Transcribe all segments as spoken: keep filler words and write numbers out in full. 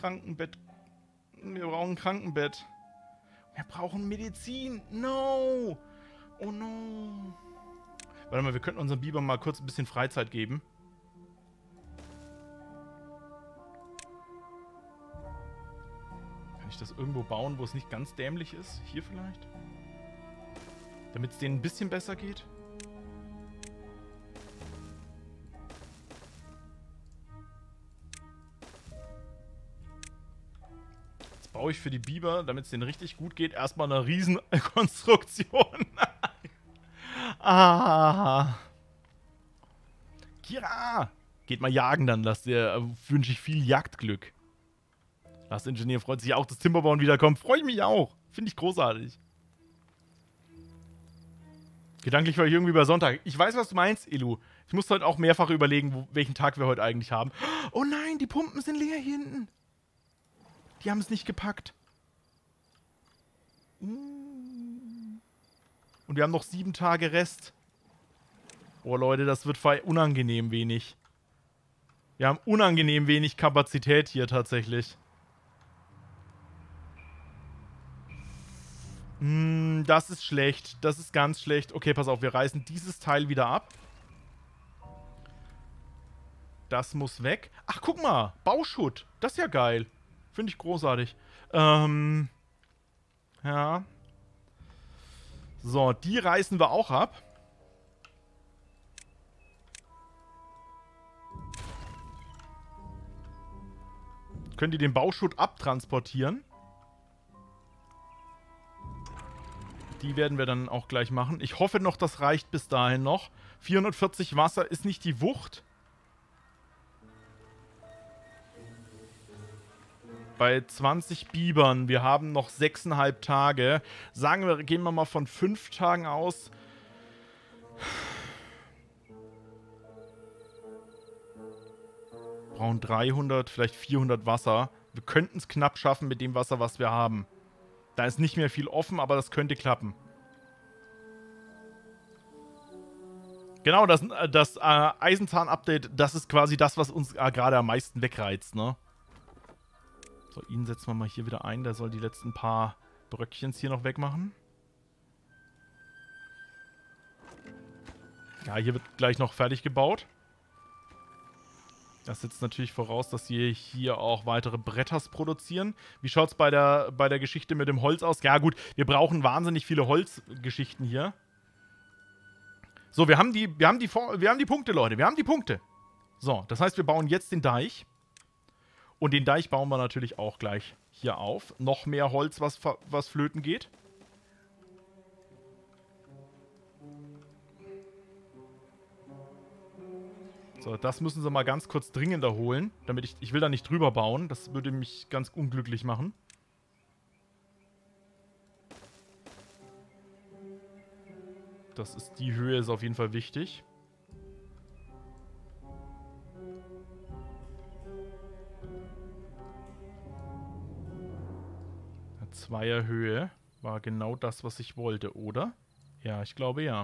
Krankenbett. Wir brauchen ein Krankenbett. Wir brauchen Medizin. No. Oh no. Warte mal, wir könnten unserem Biber mal kurz ein bisschen Freizeit geben. Kann ich das irgendwo bauen, wo es nicht ganz dämlich ist? Hier vielleicht? Damit es denen ein bisschen besser geht? Jetzt baue ich für die Biber, damit es denen richtig gut geht, erstmal eine Riesenkonstruktion. Ah. Kira! Geht mal jagen dann, lasst dir, äh, wünsche ich viel Jagdglück. Last Ingenieur freut sich auch, dass Timberbauen wiederkommt. Freue ich mich auch. Finde ich großartig. Gedanklich war ich irgendwie bei Sonntag. Ich weiß, was du meinst, Elu. Ich muss heute auch mehrfach überlegen, wo, welchen Tag wir heute eigentlich haben. Oh nein, die Pumpen sind leer hier hinten. Die haben es nicht gepackt. Und wir haben noch sieben Tage Rest. Oh Leute, das wird unangenehm wenig. Wir haben unangenehm wenig Kapazität hier tatsächlich. Hm, das ist schlecht. Das ist ganz schlecht. Okay, pass auf, wir reißen dieses Teil wieder ab. Das muss weg. Ach, guck mal. Bauschutt. Das ist ja geil. Finde ich großartig. Ähm. Ja. So, die reißen wir auch ab. Können die den Bauschutt abtransportieren? Die werden wir dann auch gleich machen. Ich hoffe noch, das reicht bis dahin noch. vierhundertvierzig Wasser ist nicht die Wucht. Bei zwanzig Bibern. Wir haben noch sechseinhalb Tage. Sagen wir, gehen wir mal von fünf Tagen aus. Brauchen dreihundert, vielleicht vierhundert Wasser. Wir könnten es knapp schaffen mit dem Wasser, was wir haben. Da ist nicht mehr viel offen, aber das könnte klappen. Genau, das, das äh, Eisenzahn-Update, das ist quasi das, was uns äh, gerade am meisten wegreizt, ne? So, ihn setzen wir mal hier wieder ein. Der soll die letzten paar Bröckchens hier noch wegmachen. Ja, hier wird gleich noch fertig gebaut. Das setzt natürlich voraus, dass sie hier auch weitere Bretters produzieren. Wie schaut es bei der, bei der Geschichte mit dem Holz aus? Ja gut, wir brauchen wahnsinnig viele Holzgeschichten hier. So, wir haben die, wir haben die, wir haben die Punkte, Leute. Wir haben die Punkte. So, das heißt, wir bauen jetzt den Deich. Und den Deich bauen wir natürlich auch gleich hier auf. Noch mehr Holz, was, was flöten geht. So, das müssen sie mal ganz kurz dringender holen. Damit ich, ich will da nicht drüber bauen. Das würde mich ganz unglücklich machen. Das ist, die Höhe ist auf jeden Fall wichtig. Zweierhöhe war genau das, was ich wollte, oder? Ja, ich glaube ja.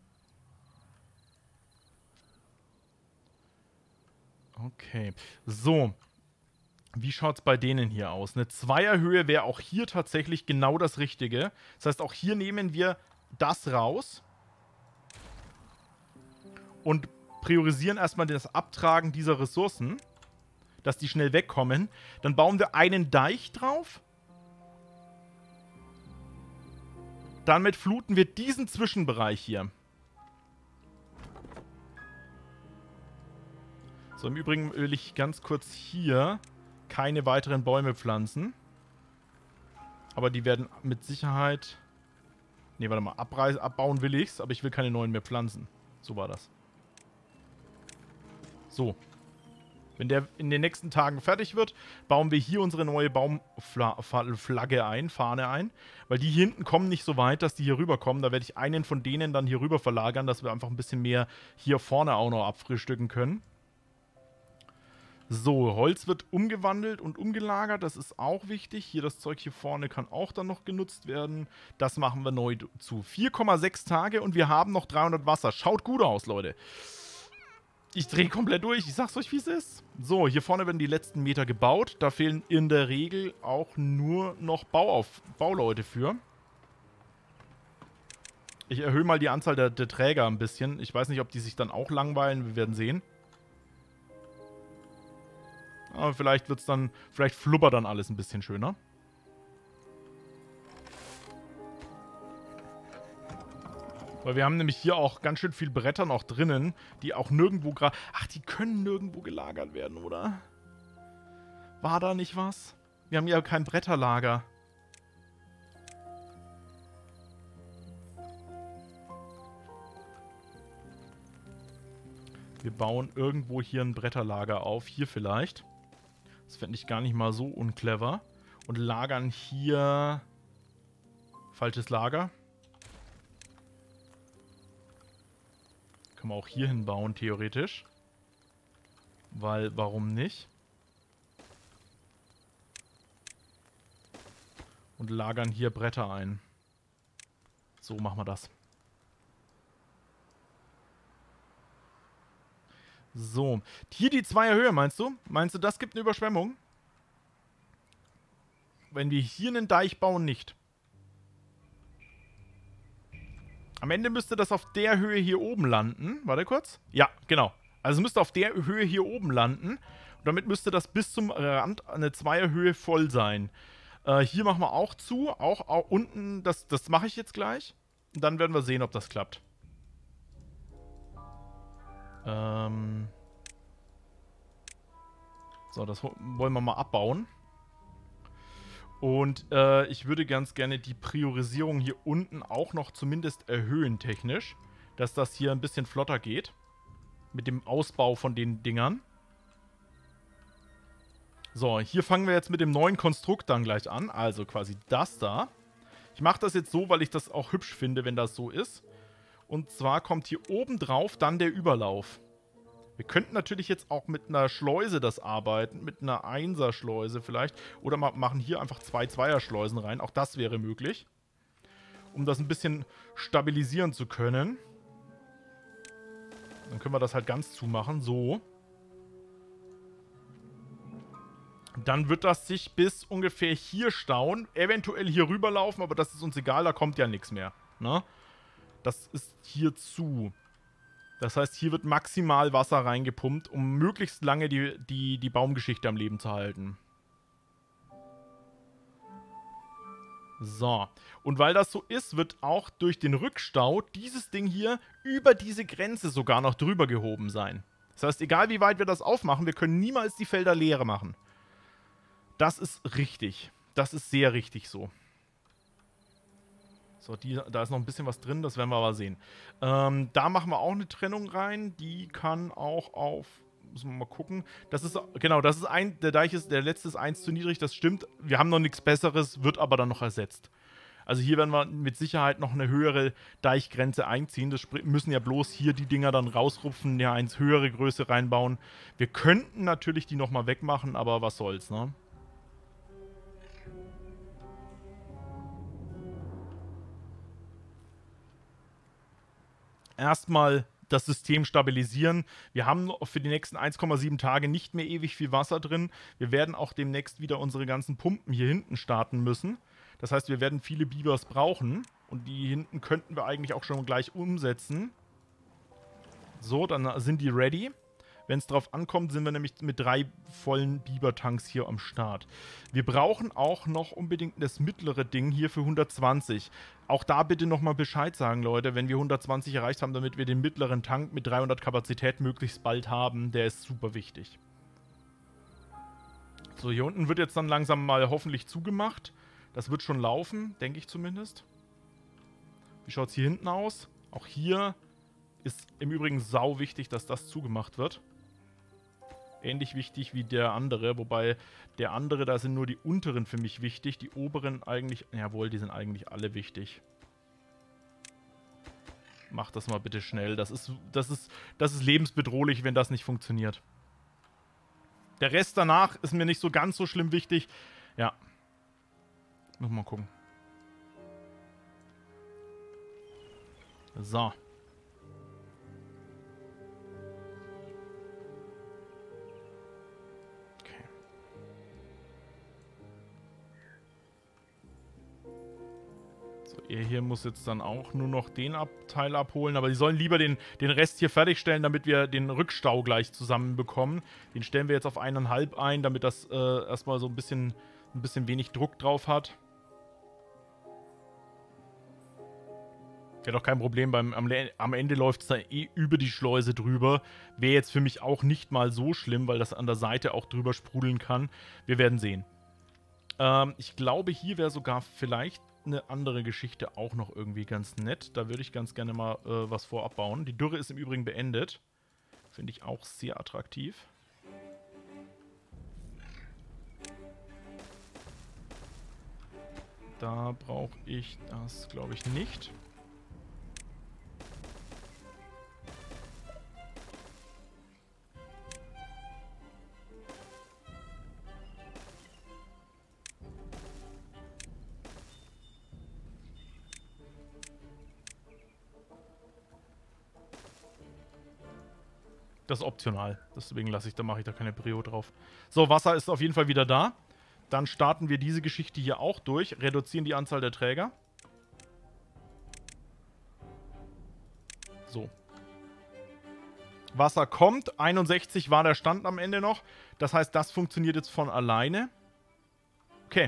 Okay. So. Wie schaut es bei denen hier aus? Eine Zweierhöhe wäre auch hier tatsächlich genau das Richtige. Das heißt, auch hier nehmen wir das raus. Und priorisieren erstmal das Abtragen dieser Ressourcen. Dass die schnell wegkommen. Dann bauen wir einen Deich drauf. Damit fluten wir diesen Zwischenbereich hier. So, im Übrigen will ich ganz kurz hier keine weiteren Bäume pflanzen. Aber die werden mit Sicherheit... Ne, warte mal, abreißen, abbauen will ich's, aber ich will keine neuen mehr pflanzen. So war das. So. Wenn der in den nächsten Tagen fertig wird, bauen wir hier unsere neue Baumflagge ein, Fahne ein. Weil die hier hinten kommen nicht so weit, dass die hier rüberkommen. Da werde ich einen von denen dann hier rüber verlagern, dass wir einfach ein bisschen mehr hier vorne auch noch abfrühstücken können. So, Holz wird umgewandelt und umgelagert. Das ist auch wichtig. Hier das Zeug hier vorne kann auch dann noch genutzt werden. Das machen wir neu zu. vier Komma sechs Tage und wir haben noch dreihundert Wasser. Schaut gut aus, Leute. Ich drehe komplett durch. Ich sag's euch, wie es ist. So, hier vorne werden die letzten Meter gebaut. Da fehlen in der Regel auch nur noch Bauauf Bauleute für. Ich erhöhe mal die Anzahl der, der Träger ein bisschen. Ich weiß nicht, ob die sich dann auch langweilen. Wir werden sehen. Aber vielleicht wird's dann, vielleicht flubbert dann alles ein bisschen schöner. Weil wir haben nämlich hier auch ganz schön viel Bretter noch drinnen, die auch nirgendwo gerade... Ach, die können nirgendwo gelagert werden, oder? War da nicht was? Wir haben ja kein Bretterlager. Wir bauen irgendwo hier ein Bretterlager auf. Hier vielleicht. Das fände ich gar nicht mal so unclever. Und lagern hier... Falsches Lager. Kann man auch hier hinbauen, theoretisch. Weil, warum nicht? Und lagern hier Bretter ein. So machen wir das. So. Hier die Zweierhöhe, meinst du? Meinst du, das gibt eine Überschwemmung? Wenn wir hier einen Deich bauen, nicht. Am Ende müsste das auf der Höhe hier oben landen. Warte kurz. Ja, genau. Also müsste auf der Höhe hier oben landen. Und damit müsste das bis zum Rand eine Zweierhöhe voll sein. Äh, hier machen wir auch zu. Auch, auch unten, das, das mache ich jetzt gleich. Und dann werden wir sehen, ob das klappt. Ähm so, das wollen wir mal abbauen. Und äh, ich würde ganz gerne die Priorisierung hier unten auch noch zumindest erhöhen technisch. Dass das hier ein bisschen flotter geht. Mit dem Ausbau von den Dingern. So, hier fangen wir jetzt mit dem neuen Konstrukt dann gleich an. Also quasi das da. Ich mache das jetzt so, weil ich das auch hübsch finde, wenn das so ist. Und zwar kommt hier oben drauf dann der Überlauf. Wir könnten natürlich jetzt auch mit einer Schleuse das arbeiten, mit einer Einser-Schleuse vielleicht. Oder ma machen hier einfach zwei Zweier-Schleusen rein. Auch das wäre möglich. Um das ein bisschen stabilisieren zu können. Dann können wir das halt ganz zumachen. So. Dann wird das sich bis ungefähr hier stauen. Eventuell hier rüberlaufen, aber das ist uns egal. Da kommt ja nichts mehr. Ne? Das ist hier zu. Das heißt, hier wird maximal Wasser reingepumpt, um möglichst lange die, die, die Baumgeschichte am Leben zu halten. So. Und weil das so ist, wird auch durch den Rückstau dieses Ding hier über diese Grenze sogar noch drüber gehoben sein. Das heißt, egal wie weit wir das aufmachen, wir können niemals die Felder leer machen. Das ist richtig. Das ist sehr richtig so. So, die, da ist noch ein bisschen was drin, das werden wir aber sehen. Ähm, da machen wir auch eine Trennung rein. Die kann auch auf... Müssen wir mal gucken. Das ist, genau, das ist ein... Der Deich ist, der letzte ist eins zu niedrig, das stimmt. Wir haben noch nichts Besseres, wird aber dann noch ersetzt. Also hier werden wir mit Sicherheit noch eine höhere Deichgrenze einziehen. Das müssen ja bloß hier die Dinger dann rausrupfen, ja, ins höhere Größe reinbauen. Wir könnten natürlich die nochmal wegmachen, aber was soll's, ne? Erstmal das System stabilisieren. Wir haben für die nächsten eins Komma sieben Tage nicht mehr ewig viel Wasser drin. Wir werden auch demnächst wieder unsere ganzen Pumpen hier hinten starten müssen. Das heißt, wir werden viele Bibers brauchen. Und die hinten könnten wir eigentlich auch schon gleich umsetzen. So, dann sind die ready. Wenn es drauf ankommt, sind wir nämlich mit drei vollen Biber-Tanks hier am Start. Wir brauchen auch noch unbedingt das mittlere Ding hier für hundertzwanzig. Auch da bitte nochmal Bescheid sagen, Leute, wenn wir hundertzwanzig erreicht haben, damit wir den mittleren Tank mit dreihundert Kapazität möglichst bald haben. Der ist super wichtig. So, hier unten wird jetzt dann langsam mal hoffentlich zugemacht. Das wird schon laufen, denke ich zumindest. Wie schaut es hier hinten aus? Auch hier ist im Übrigen sau wichtig, dass das zugemacht wird. Ähnlich wichtig wie der andere, wobei der andere, da sind nur die unteren für mich wichtig, die oberen eigentlich, jawohl, die sind eigentlich alle wichtig. Mach das mal bitte schnell, das ist, das ist, das ist lebensbedrohlich, wenn das nicht funktioniert. Der Rest danach ist mir nicht so ganz so schlimm wichtig. Ja. Muss mal gucken. So. So, er hier muss jetzt dann auch nur noch den Abteil abholen, aber die sollen lieber den, den Rest hier fertigstellen, damit wir den Rückstau gleich zusammenbekommen. Den stellen wir jetzt auf eineinhalb ein, damit das äh, erstmal so ein bisschen, ein bisschen wenig Druck drauf hat. Wäre doch kein Problem, beim, am, am Ende läuft es da eh über die Schleuse drüber. Wäre jetzt für mich auch nicht mal so schlimm, weil das an der Seite auch drüber sprudeln kann. Wir werden sehen. Ähm, ich glaube, hier wäre sogar vielleicht eine andere Geschichte auch noch irgendwie ganz nett. Da würde ich ganz gerne mal äh, was vorab bauen. Die Dürre ist im Übrigen beendet. Finde ich auch sehr attraktiv. Da brauche ich das, glaube ich, nicht. Das ist optional. Deswegen lasse ich, da mache ich da keine Prio drauf. So, Wasser ist auf jeden Fall wieder da. Dann starten wir diese Geschichte hier auch durch. Reduzieren die Anzahl der Träger. So. Wasser kommt. einundsechzig war der Stand am Ende noch. Das heißt, das funktioniert jetzt von alleine. Okay.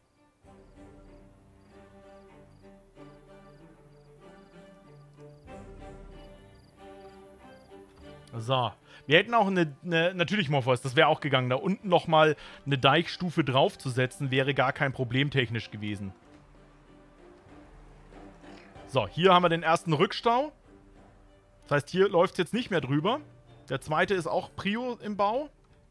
So, wir hätten auch eine, eine natürlich Morphos, das wäre auch gegangen, da unten nochmal eine Deichstufe draufzusetzen, wäre gar kein Problem technisch gewesen. So, hier haben wir den ersten Rückstau. Das heißt, hier läuft es jetzt nicht mehr drüber. Der zweite ist auch Prio im Bau.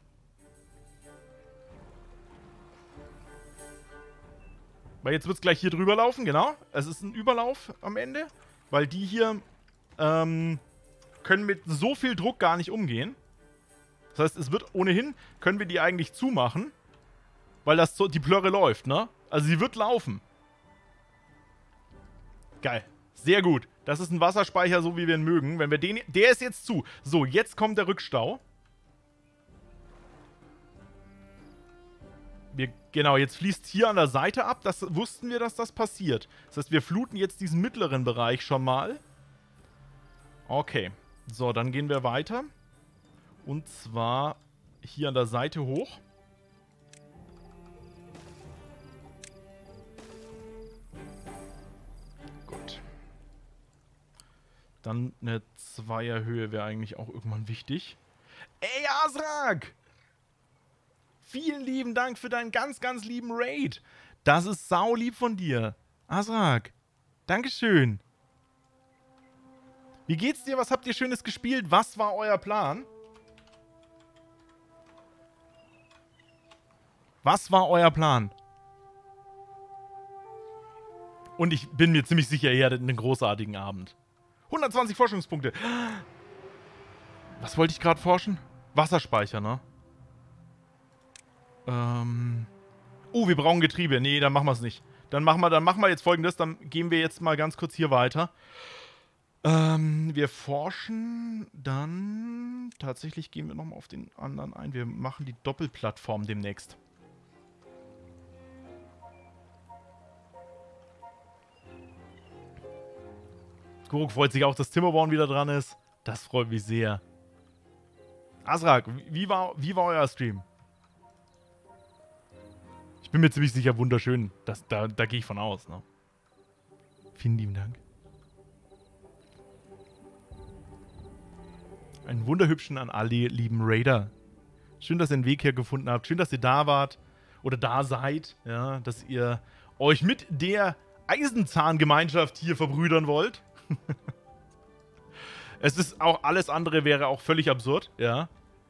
Weil jetzt wird es gleich hier drüber laufen, genau. Es ist ein Überlauf am Ende, weil die hier, ähm... können mit so viel Druck gar nicht umgehen. Das heißt, es wird ohnehin, können wir die eigentlich zumachen, weil das so, die Plörre läuft, ne? Also sie wird laufen. Geil. Sehr gut. Das ist ein Wasserspeicher, so wie wir ihn mögen. Wenn wir den, der ist jetzt zu. So, jetzt kommt der Rückstau. Wir, genau, jetzt fließt hier an der Seite ab. Das wussten wir, dass das passiert. Das heißt, wir fluten jetzt diesen mittleren Bereich schon mal. Okay. So, dann gehen wir weiter. Und zwar hier an der Seite hoch. Gut. Dann eine Zweierhöhe wäre eigentlich auch irgendwann wichtig. Ey, Azrak! Vielen lieben Dank für deinen ganz, ganz lieben Raid. Das ist saulieb von dir. Azrak, Dankeschön. Wie geht's dir? Was habt ihr Schönes gespielt? Was war euer Plan? Was war euer Plan? Und ich bin mir ziemlich sicher, ihr hattet einen großartigen Abend. hundertzwanzig Forschungspunkte. Was wollte ich gerade forschen? Wasserspeicher, ne? Ähm. Oh, wir brauchen Getriebe. Nee, dann machen wir es nicht. Dann machen wir, dann machen wir jetzt Folgendes. Dann gehen wir jetzt mal ganz kurz hier weiter. Ähm, wir forschen dann... Tatsächlich gehen wir nochmal auf den anderen ein. Wir machen die Doppelplattform demnächst. Guruk freut sich auch, dass Timberborn wieder dran ist. Das freut mich sehr. Azrak, wie war, wie war euer Stream? Ich bin mir ziemlich sicher, wunderschön. Das, da da gehe ich von aus. Ne? Vielen lieben Dank. Einen wunderhübschen an alle lieben Raider. Schön, dass ihr den Weg hier gefunden habt. Schön, dass ihr da wart. Oder da seid. Ja, dass ihr euch mit der Eisenzahngemeinschaft hier verbrüdern wollt. Es ist auch, alles andere wäre auch völlig absurd. Ja.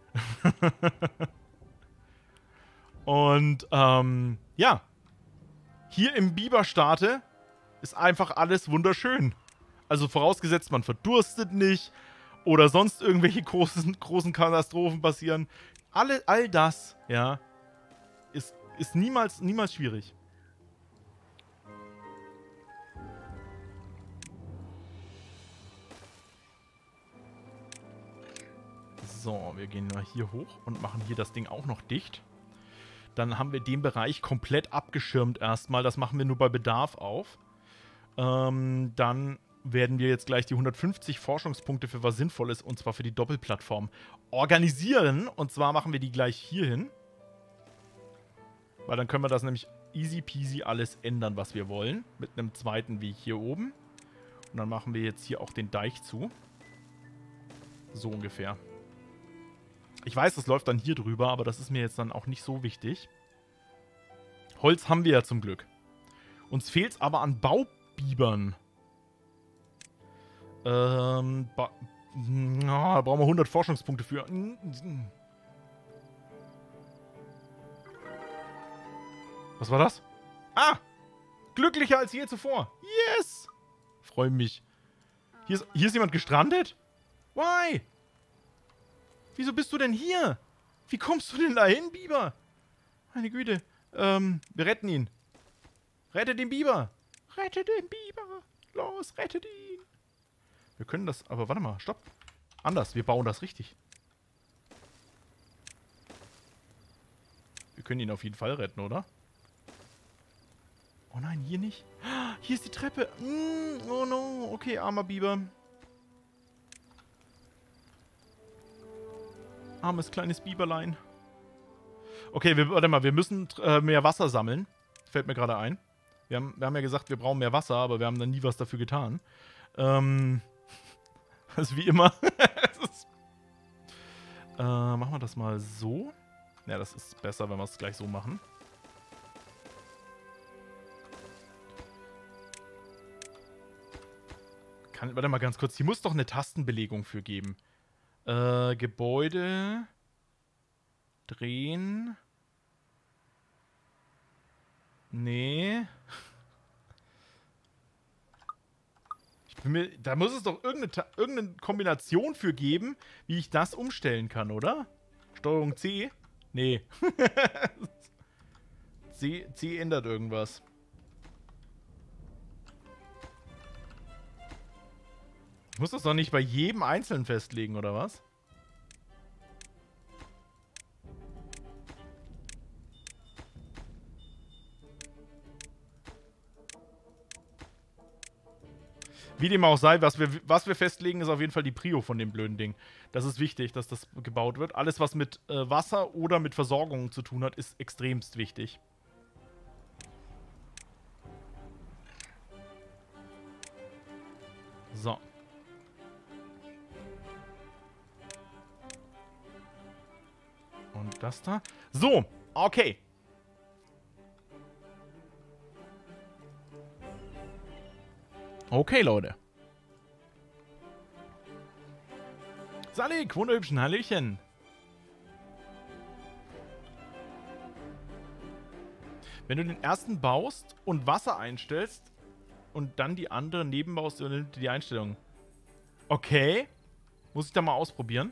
Und, ähm, ja. Hier im Biberstaate ist einfach alles wunderschön. Also vorausgesetzt, man verdurstet nicht. Oder sonst irgendwelche großen, großen Katastrophen passieren. Alle, all das, ja, ist, ist niemals, niemals schwierig. So, wir gehen mal hier hoch und machen hier das Ding auch noch dicht. Dann haben wir den Bereich komplett abgeschirmt erstmal. Das machen wir nur bei Bedarf auf. Ähm, dann werden wir jetzt gleich die hundertfünfzig Forschungspunkte für was Sinnvolles, und zwar für die Doppelplattform, organisieren. Und zwar machen wir die gleich hier hin. Weil dann können wir das nämlich easy peasy alles ändern, was wir wollen. Mit einem zweiten Weg hier oben. Und dann machen wir jetzt hier auch den Deich zu. So ungefähr. Ich weiß, das läuft dann hier drüber, aber das ist mir jetzt dann auch nicht so wichtig. Holz haben wir ja zum Glück. Uns fehlt es aber an Baubibern. Ähm, ba Na, da brauchen wir hundert Forschungspunkte für. Was war das? Ah! Glücklicher als je zuvor. Yes! Freue mich. Hier ist, hier ist jemand gestrandet? Why? Wieso bist du denn hier? Wie kommst du denn da hin, Biber? Meine Güte. Ähm, wir retten ihn. Rette den Biber. Rette den Biber. Los, rettet ihn. Wir können das, aber warte mal, stopp. Anders, wir bauen das richtig. Wir können ihn auf jeden Fall retten, oder? Oh nein, hier nicht. Hier ist die Treppe. Mm, oh no. Okay, armer Biber. Armes kleines Biberlein. Okay, wir, warte mal, wir müssen äh, mehr Wasser sammeln. Fällt mir gerade ein. Wir haben, wir haben ja gesagt, wir brauchen mehr Wasser, aber wir haben dann nie was dafür getan. Ähm, das ist wie immer. ist, äh, machen wir das mal so. Ja, das ist besser, wenn wir es gleich so machen. Kann, warte mal ganz kurz. Hier muss doch eine Tastenbelegung für geben. Äh, Gebäude. Drehen. Nee. Ich bin mir, da muss es doch irgendeine, irgendeine Kombination für geben, wie ich das umstellen kann, oder? Steuerung C? Nee. C, C ändert irgendwas. Ich muss das doch nicht bei jedem Einzelnen festlegen, oder was? Wie dem auch sei, was wir, was wir festlegen, ist auf jeden Fall die Prio von dem blöden Ding. Das ist wichtig, dass das gebaut wird. Alles, was mit äh, Wasser oder mit Versorgung zu tun hat, ist extremst wichtig. So. Und das da. So, okay. Okay, Leute. Salik, wunderhübschen Hallöchen. Wenn du den ersten baust und Wasser einstellst und dann die andere nebenbaust, übernimmt die Einstellung. Okay. Muss ich da mal ausprobieren.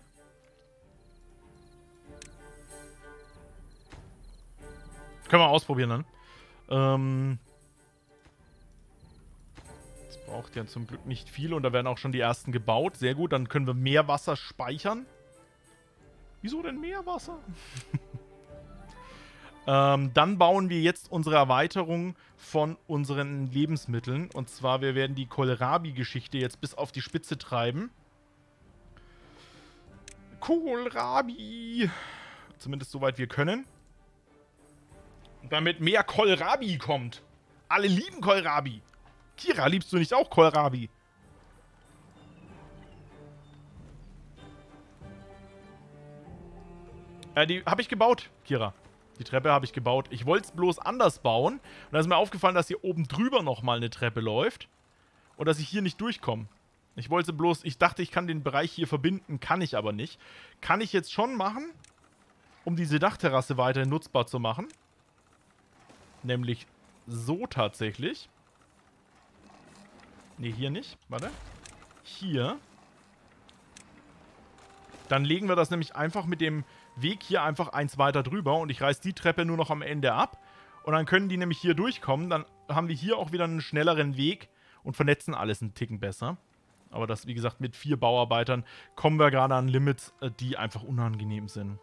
Können wir ausprobieren dann. Ähm... Braucht ja zum Glück nicht viel und da werden auch schon die ersten gebaut. Sehr gut, dann können wir mehr Wasser speichern. Wieso denn mehr Wasser? ähm, dann bauen wir jetzt unsere Erweiterung von unseren Lebensmitteln. Und zwar, wir werden die Kohlrabi-Geschichte jetzt bis auf die Spitze treiben. Kohlrabi! Zumindest soweit wir können. Damit mehr Kohlrabi kommt. Alle lieben Kohlrabi. Kira, liebst du nicht auch Kohlrabi? Äh, die habe ich gebaut, Kira. Die Treppe habe ich gebaut. Ich wollte es bloß anders bauen. Und da ist mir aufgefallen, dass hier oben drüber nochmal eine Treppe läuft. Und dass ich hier nicht durchkomme. Ich wollte bloß, ich dachte, ich kann den Bereich hier verbinden, kann ich aber nicht. Kann ich jetzt schon machen, um diese Dachterrasse weiterhin nutzbar zu machen. Nämlich so tatsächlich. Ne, hier nicht. Warte. Hier. Dann legen wir das nämlich einfach mit dem Weg hier einfach eins weiter drüber und ich reiß die Treppe nur noch am Ende ab. Und dann können die nämlich hier durchkommen. Dann haben wir hier auch wieder einen schnelleren Weg und vernetzen alles einen Ticken besser. Aber das, wie gesagt, mit vier Bauarbeitern kommen wir gerade an Limits, die einfach unangenehm sind.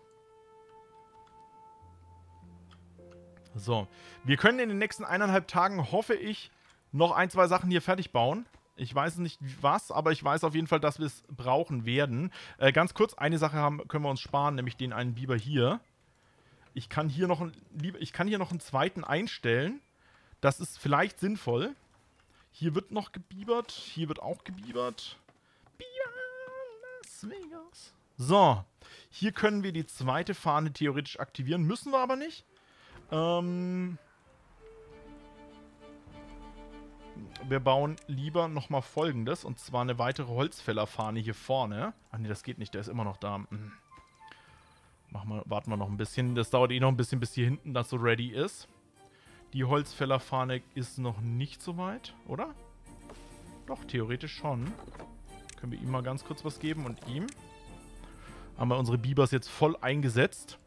So. Wir können in den nächsten eineinhalb Tagen, hoffe ich, noch ein, zwei Sachen hier fertig bauen. Ich weiß nicht was, aber ich weiß auf jeden Fall, dass wir es brauchen werden. Äh, ganz kurz, eine Sache haben, können wir uns sparen, nämlich den einen Biber hier. Ich kann hier noch, ein, ich kann hier noch einen zweiten einstellen. Das ist vielleicht sinnvoll. Hier wird noch gebibert. Hier wird auch gebibert. Biber Las Vegas. So. Hier können wir die zweite Fahne theoretisch aktivieren. Müssen wir aber nicht. Ähm... Wir bauen lieber nochmal Folgendes. Und zwar eine weitere Holzfällerfahne hier vorne. Ach nee, das geht nicht. Der ist immer noch da. Hm. Machen wir, warten wir noch ein bisschen. Das dauert eh noch ein bisschen, bis hier hinten das so ready ist. Die Holzfällerfahne ist noch nicht so weit, oder? Doch, theoretisch schon. Können wir ihm mal ganz kurz was geben und ihm. Haben wir unsere Bibers jetzt voll eingesetzt.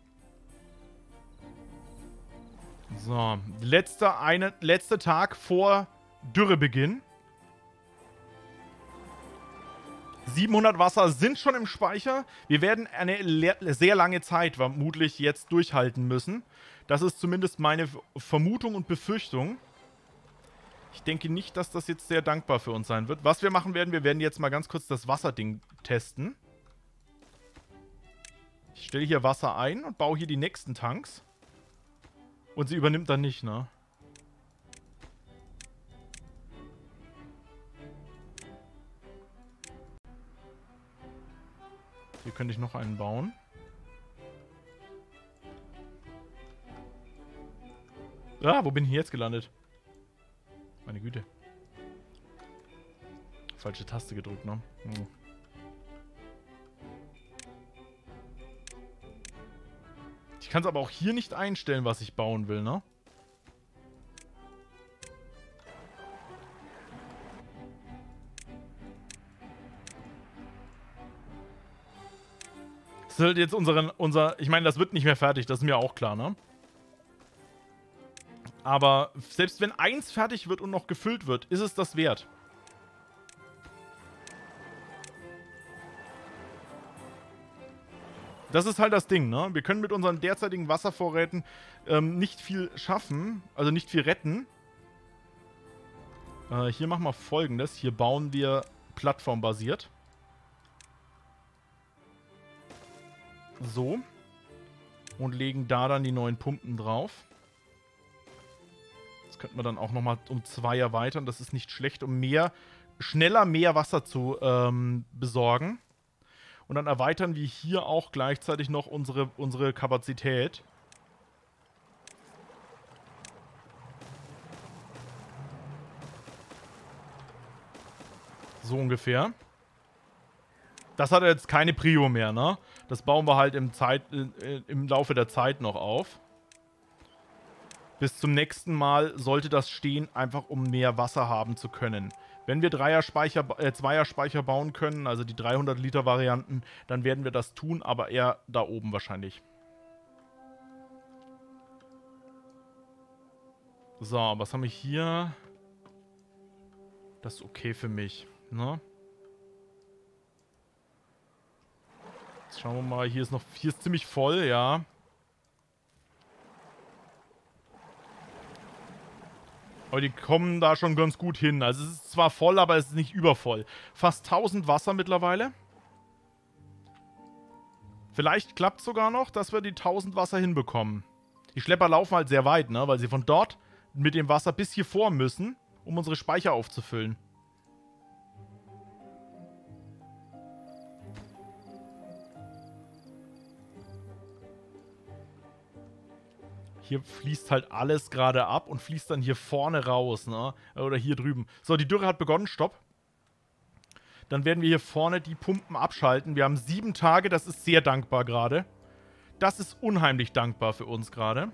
So, letzter, eine, letzter Tag vor Dürrebeginn. siebenhundert Wasser sind schon im Speicher. Wir werden eine sehr lange Zeit vermutlich jetzt durchhalten müssen. Das ist zumindest meine Vermutung und Befürchtung. Ich denke nicht, dass das jetzt sehr dankbar für uns sein wird. Was wir machen werden, wir werden jetzt mal ganz kurz das Wasserding testen. Ich stelle hier Wasser ein und baue hier die nächsten Tanks. Und sie übernimmt dann nicht, ne? Hier könnte ich noch einen bauen. Ah, wo bin ich jetzt gelandet? Meine Güte. Falsche Taste gedrückt, ne? Hm. Ich kann es aber auch hier nicht einstellen, was ich bauen will, ne? Das ist halt jetzt unseren, unser... Ich meine, das wird nicht mehr fertig, das ist mir auch klar, ne? Aber selbst wenn eins fertig wird und noch gefüllt wird, ist es das wert. Das ist halt das Ding, ne? Wir können mit unseren derzeitigen Wasservorräten ähm, nicht viel schaffen, also nicht viel retten. Äh, hier machen wir Folgendes. Hier bauen wir plattformbasiert. So. Und legen da dann die neuen Pumpen drauf. Das könnten wir dann auch nochmal um zwei erweitern. Das ist nicht schlecht, um mehr, schneller mehr Wasser zu ähm, besorgen. Und dann erweitern wir hier auch gleichzeitig noch unsere, unsere Kapazität. So ungefähr. Das hat jetzt keine Prio mehr, ne? Das bauen wir halt im, Zeit, äh, im Laufe der Zeit noch auf. Bis zum nächsten Mal sollte das stehen, einfach um mehr Wasser haben zu können. Wenn wir Dreier-Speicher, äh, Zweier-Speicher bauen können, also die dreihundert Liter Varianten, dann werden wir das tun, aber eher da oben wahrscheinlich. So, was haben wir hier? Das ist okay für mich, ne? Jetzt schauen wir mal, hier ist noch, hier ist ziemlich voll, ja. Aber die kommen da schon ganz gut hin. Also es ist zwar voll, aber es ist nicht übervoll. Fast tausend Wasser mittlerweile. Vielleicht klappt es sogar noch, dass wir die tausend Wasser hinbekommen. Die Schlepper laufen halt sehr weit, ne? Weil sie von dort mit dem Wasser bis hier vor müssen, um unsere Speicher aufzufüllen. Hier fließt halt alles gerade ab und fließt dann hier vorne raus, ne? Oder hier drüben. So, die Dürre hat begonnen. Stopp. Dann werden wir hier vorne die Pumpen abschalten. Wir haben sieben Tage. Das ist sehr dankbar gerade. Das ist unheimlich dankbar für uns gerade.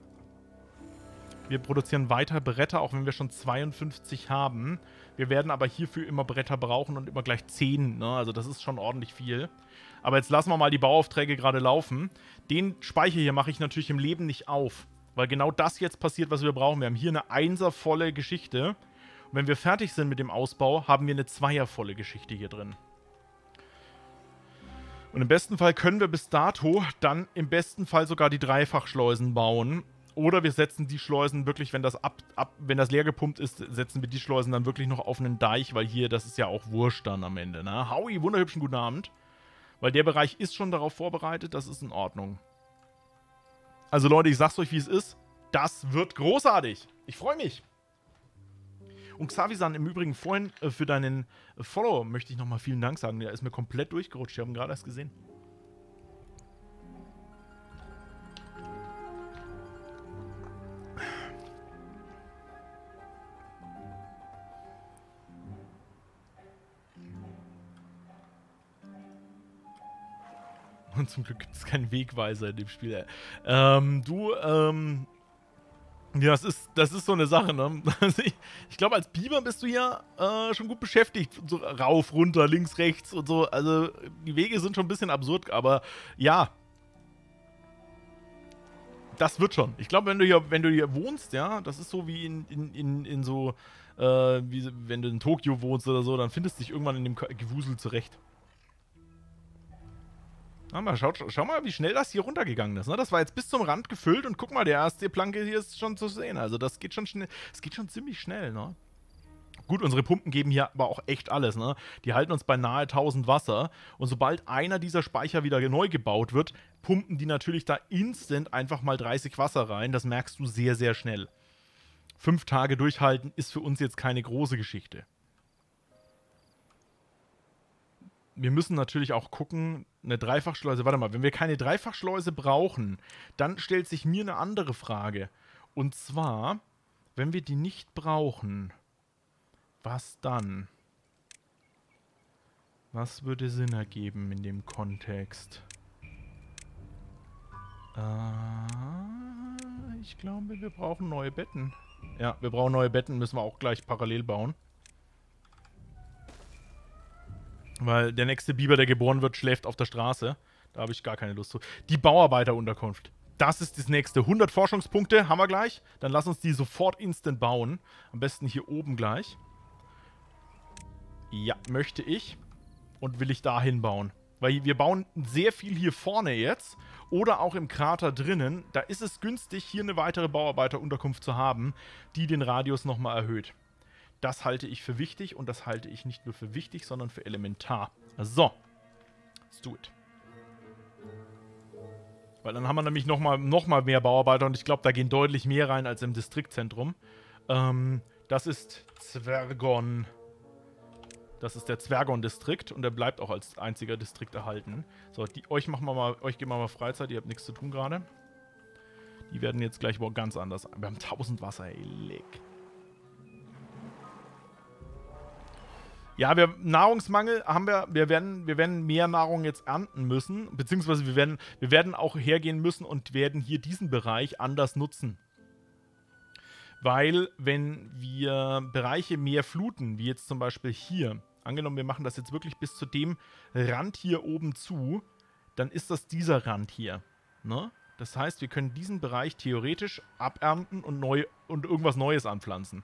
Wir produzieren weiter Bretter, auch wenn wir schon zweiundfünfzig haben. Wir werden aber hierfür immer Bretter brauchen und immer gleich zehn, ne? Also das ist schon ordentlich viel. Aber jetzt lassen wir mal die Bauaufträge gerade laufen. Den Speicher hier mache ich natürlich im Leben nicht auf. Weil genau das jetzt passiert, was wir brauchen. Wir haben hier eine einservolle Geschichte. Und wenn wir fertig sind mit dem Ausbau, haben wir eine zweiervolle Geschichte hier drin. Und im besten Fall können wir bis dato dann im besten Fall sogar die Dreifachschleusen bauen. Oder wir setzen die Schleusen wirklich, wenn das ab, ab, wenn das leer gepumpt ist, setzen wir die Schleusen dann wirklich noch auf einen Deich, weil hier, das ist ja auch Wurscht dann am Ende, ne? Howie, wunderhübschen guten Abend. Weil der Bereich ist schon darauf vorbereitet, das ist in Ordnung. Also Leute, ich sag's euch, wie es ist. Das wird großartig. Ich freue mich. Und Xavisan, im Übrigen vorhin äh, für deinen äh, Follow möchte ich nochmal vielen Dank sagen. Der ist mir komplett durchgerutscht. Ich habe ihn gerade erst gesehen. Und zum Glück gibt es keinen Wegweiser in dem Spiel. Ähm, du, ähm... Ja, das ist, das ist so eine Sache, ne? Also ich ich glaube, als Biber bist du hier äh, schon gut beschäftigt. So rauf, runter, links, rechts und so. Also, die Wege sind schon ein bisschen absurd, aber ja. Das wird schon. Ich glaube, wenn du hier, wenn du hier wohnst, ja, das ist so wie in, in, in, in so, äh, wie wenn du in Tokio wohnst oder so, dann findest du dich irgendwann in dem Gewusel zurecht. Na, mal, schau, schau mal, wie schnell das hier runtergegangen ist. Ne? Das war jetzt bis zum Rand gefüllt und guck mal, der erste Planke hier ist schon zu sehen. Also das geht schon schnell, es geht schon ziemlich schnell, ne? Gut, unsere Pumpen geben hier aber auch echt alles, ne? Die halten uns bei nahe tausend Wasser und sobald einer dieser Speicher wieder neu gebaut wird, pumpen die natürlich da instant einfach mal dreißig Wasser rein. Das merkst du sehr, sehr schnell. Fünf Tage durchhalten ist für uns jetzt keine große Geschichte. Wir müssen natürlich auch gucken, eine Dreifachschleuse, warte mal, wenn wir keine Dreifachschleuse brauchen, dann stellt sich mir eine andere Frage. Und zwar, wenn wir die nicht brauchen, was dann? Was würde Sinn ergeben in dem Kontext? Äh, ich glaube, wir brauchen neue Betten. Ja, wir brauchen neue Betten, müssen wir auch gleich parallel bauen. Weil der nächste Biber, der geboren wird, schläft auf der Straße. Da habe ich gar keine Lust zu. Die Bauarbeiterunterkunft. Das ist das nächste. hundert Forschungspunkte haben wir gleich. Dann lass uns die sofort instant bauen. Am besten hier oben gleich. Ja, möchte ich. Und will ich dahin bauen. Weil wir bauen sehr viel hier vorne jetzt. Oder auch im Krater drinnen. Da ist es günstig, hier eine weitere Bauarbeiterunterkunft zu haben, die den Radius nochmal erhöht. Das halte ich für wichtig und das halte ich nicht nur für wichtig, sondern für elementar. So, let's do it. Weil dann haben wir nämlich nochmal noch mal mehr Bauarbeiter und ich glaube, da gehen deutlich mehr rein als im Distriktzentrum. Ähm, das ist Zwergon. Das ist der Zwergon-Distrikt und der bleibt auch als einziger Distrikt erhalten. So, die, euch machen wir mal, euch geben wir mal Freizeit, ihr habt nichts zu tun gerade. Die werden jetzt gleich wohl ganz anders. Wir haben tausend Wasser, ey, leck. Ja, wir, Nahrungsmangel haben wir, wir werden, wir werden mehr Nahrung jetzt ernten müssen, beziehungsweise wir werden, wir werden auch hergehen müssen und werden hier diesen Bereich anders nutzen. Weil, wenn wir Bereiche mehr fluten, wie jetzt zum Beispiel hier, angenommen, wir machen das jetzt wirklich bis zu dem Rand hier oben zu, dann ist das dieser Rand hier, ne? Das heißt, wir können diesen Bereich theoretisch abernten und, neu, und irgendwas Neues anpflanzen.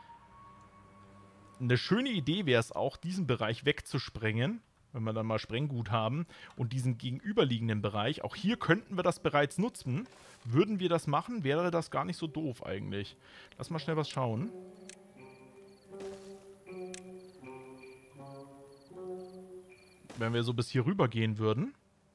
Eine schöne Idee wäre es auch, diesen Bereich wegzusprengen, wenn wir dann mal Sprenggut haben, und diesen gegenüberliegenden Bereich, auch hier könnten wir das bereits nutzen. Würden wir das machen, wäre das gar nicht so doof eigentlich. Lass mal schnell was schauen. Wenn wir so bis hier rüber gehen würden,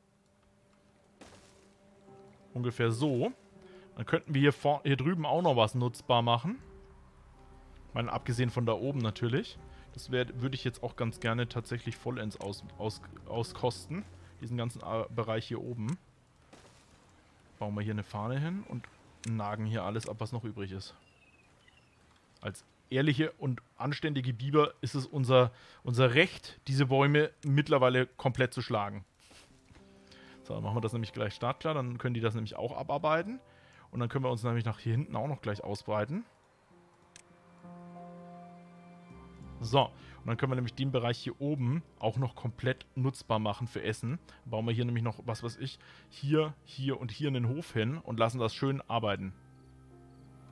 ungefähr so, dann könnten wir hier, vor, hier drüben auch noch was nutzbar machen. Ich meine, abgesehen von da oben natürlich. Das würde ich jetzt auch ganz gerne tatsächlich vollends aus, aus, auskosten. Diesen ganzen Bereich hier oben. Bauen wir hier eine Fahne hin und nagen hier alles ab, was noch übrig ist. Als ehrliche und anständige Biber ist es unser, unser Recht, diese Bäume mittlerweile komplett zu schlagen. So, dann machen wir das nämlich gleich startklar. Dann können die das nämlich auch abarbeiten. Und dann können wir uns nämlich nach hier hinten auch noch gleich ausbreiten. So, und dann können wir nämlich den Bereich hier oben auch noch komplett nutzbar machen für Essen. Dann bauen wir hier nämlich noch, was weiß ich, hier, hier und hier einen Hof hin und lassen das schön arbeiten.